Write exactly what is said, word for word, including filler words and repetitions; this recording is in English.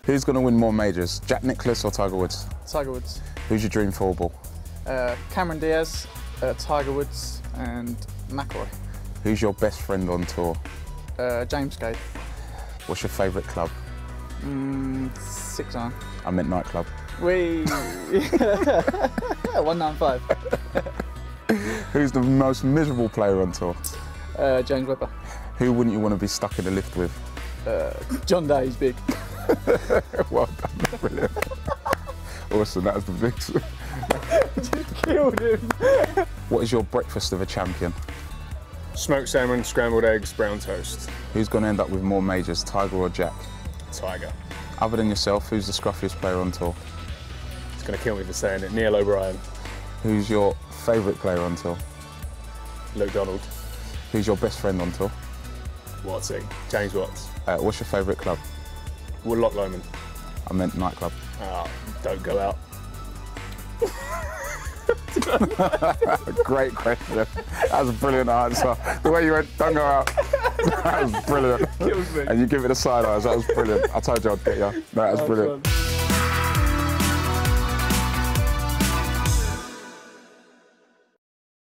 Who's going to win more majors, Jack Nicklaus or Tiger Woods? Tiger Woods. Who's your dream four ball? Uh, Cameron Diaz, uh, Tiger Woods and McIlroy. Who's your best friend on tour? Uh, James Gay. What's your favourite club? Mm, six iron. I meant nightclub. We one nine five. Who's the most miserable player on tour? Uh, James Webber. Who wouldn't you want to be stuck in the lift with? Uh, John Day, he's big. Well done, brilliant. Awesome, that was the big. Just killed him. What is your breakfast of a champion? Smoked salmon, scrambled eggs, brown toast. Who's going to end up with more majors, Tiger or Jack? Tiger. Other than yourself, who's the scruffiest player on tour? It's going to kill me for saying it. Neil O'Brien. Who's your favourite player on tour? Luke Donald. Who's your best friend on tour? Wattsy. James Watts. Uh, what's your favourite club? Woodlock Lomond. I meant nightclub. Ah, don't go out. Great question. That was a brilliant answer. The way you went, don't go out. That was brilliant. Kills me. And you give it a side eyes, that was brilliant. I told you I'd get you. That was brilliant.